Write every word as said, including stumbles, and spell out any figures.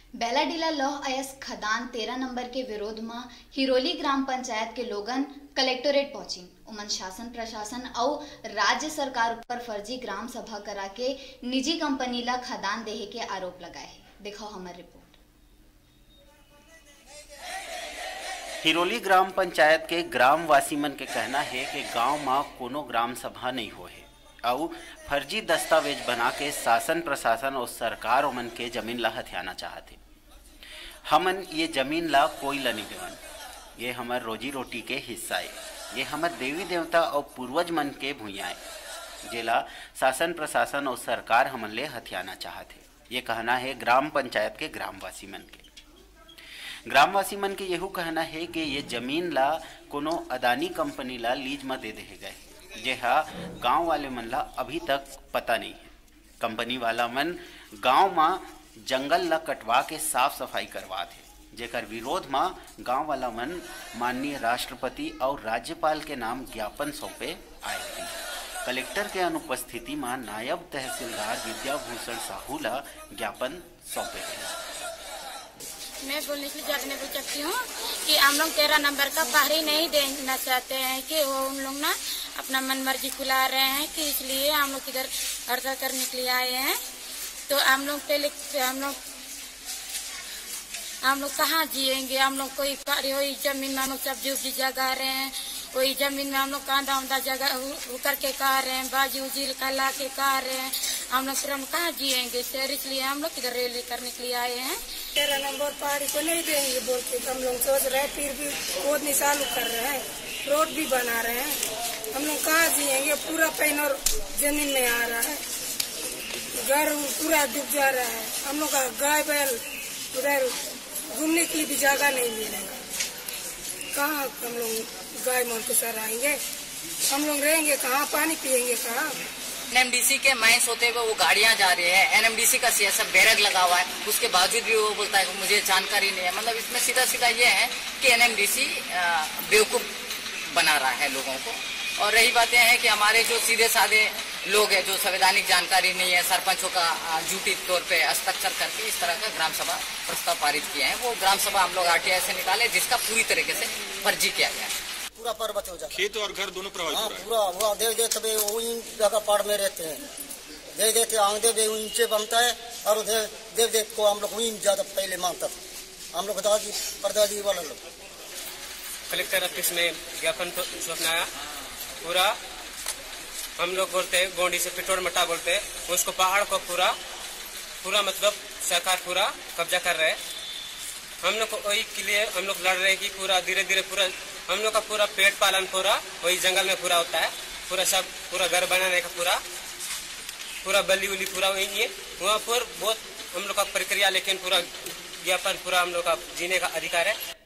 बेलाडीला लौह अयस्क खदान तेरह नंबर के विरोध में हिरोली ग्राम पंचायत के लोगन कलेक्टोरेट पहुंची। उमन शासन प्रशासन और राज्य सरकार पर फर्जी ग्राम सभा करा के निजी कंपनी ला खदान देहे के आरोप लगाए। देखो हमारी रिपोर्ट। हिरोली ग्राम पंचायत के ग्रामवासी मन के कहना है कि गांव में कोनो ग्राम सभा नहीं हो है और फर्जी दस्तावेज बना के शासन प्रशासन और सरकार मन के जमीन ला हथियाना चाहते। हमन ये जमीन ला कोई ला नहीं देवन, ये हमार रोजी रोटी के हिस्सा है, ये हमार देवी देवता और पूर्वज मन के भूया है, जेला शासन प्रशासन और सरकार हमन ले हथियाना चाहते। ये कहना है ग्राम पंचायत के ग्रामवासी मन के। ग्रामवासी मन के यहू कहना है कि ये जमीन ला कोनो अदानी कंपनी ला लीज में दे दे गए, जेहा गांव वाले मन ला अभी तक पता नहीं है। कंपनी वाला मन गांव में जंगल ला कटवा के साफ सफाई करवा थे, जेकर विरोध में गांव वाला मन माननीय राष्ट्रपति और राज्यपाल के नाम ज्ञापन सौंपे आए थे। कलेक्टर के अनुपस्थिति में नायब तहसीलदार विद्याभूषण साहू ला ज्ञापन सौंपे थे। मैं बोलने के लिए जागने को चाहती हूँ कि हम लोग तेरह नंबर का बाहरी नहीं देना चाहते हैं कि वो उन लोग ना अपना मन मर्जी खुला रहे हैं कि इसलिए हम लोग इधर हड़ताल करने के लिए आए हैं। तो हम लोग पहले हम लोग हम लोग कहाँ जिएंगे? हम लोग कोई वही जमीन में हम लोग सब्जी उब्जी जगा रहे हैं, वही जमीन में हम लोग कांदा उंदा जगह करके खा रहे हैं, बाजी उजी ला के खा रहे हैं। हम लोग फिर हम कहाँ जिएंगे सर? इसलिए हम लोग इधर रैली करने के लिए आए हैं। तेरह नंबर पहाड़ी को नहीं देंगे बोल के हम लोग सोच रहे हैं, फिर भी खोदनी चालू कर रहे हैं, रोड भी बना रहे हैं। हम लोग कहाँ जिएंगे? पूरा पैन और जमीन में आ रहा है, घर पूरा डूब जा रहा है। हम लोग का गाय बैल उधर घूमने के लिए भी जगह नहीं मिलेगा। कहाँ हम लोग गाय मन के सर आएंगे? हम लोग रहेंगे कहाँ? पानी पियेंगे कहाँ? एनएमडीसी के माइंस होते हुए वो गाड़ियां जा रही है, एनएमडीसी का सियासत बैरक लगा हुआ है, उसके बावजूद भी वो बोलता है कि मुझे जानकारी नहीं है। मतलब इसमें सीधा सीधा ये है कि एनएमडीसी बेवकूफ बना रहा है लोगों को। और रही बातें हैं कि हमारे जो सीधे साधे लोग हैं, जो संवैधानिक जानकारी नहीं है, सरपंचों का झूठी तौर पे हस्ताक्षर करके इस तरह का ग्राम सभा प्रस्ताव पारित किया है। वो ग्राम सभा हम लोग आरटीआई से निकाले, जिसका पूरी तरीके से फर्जी किया गया है। पूरा पर्वत हो जाता है, खेत और घर दोनों प्रभावित हाँ, पूरा हुआ देख देख वही जगह पहाड़ में रहते हैं, देख देख आंगदे भी ऊंचे बनता है और देख देख को हम लोग वही ज्यादा पहले मांगता था, हम लोग दादी परदादी वाला लोग। कलेक्टर ऑफिस में ज्ञापन तो सौंपना पूरा हम लोग बोलते हैं गोंडी से पिटोर मटा बोलते हैं, उसको पहाड़ को पूरा पूरा मतलब सरकार पूरा कब्जा कर रहे हैं। हम लोग को वही के लिए हम लोग लड़ रहे हैं कि पूरा धीरे धीरे पूरा हम लोग का पूरा पेट पालन पूरा वही जंगल में पूरा होता है, पूरा सब पूरा घर बनाने का पूरा पूरा बली उली पूरा वही है वहाँ पर बहुत हम लोग का प्रक्रिया, लेकिन पूरा ज्ञापन पूरा हम लोग का जीने का अधिकार है।